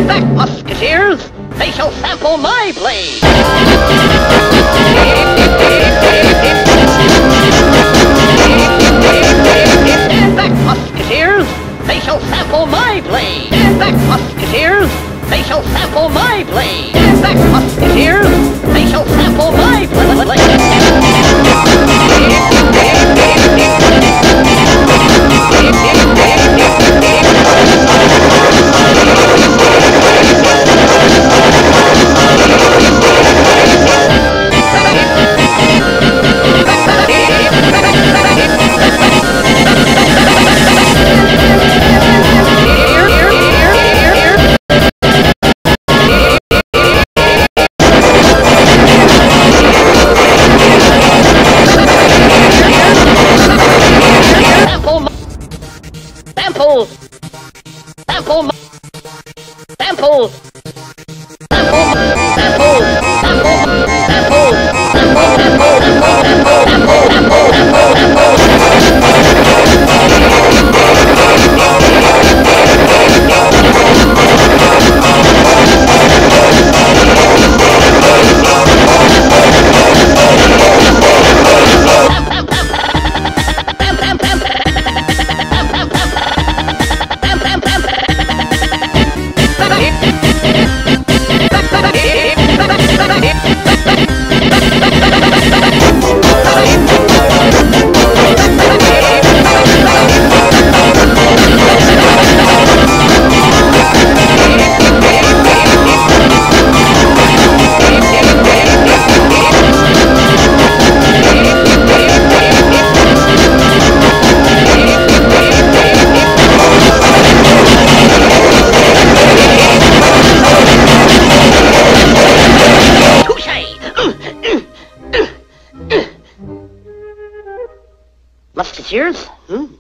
Stand back, Musketeers! They shall sample my blade! Stand back, Musketeers! They shall sample my blade! Stand back, Musketeers! They shall sample my blade! Stand back, Musketeers! They shall sample my blade! Musketeers?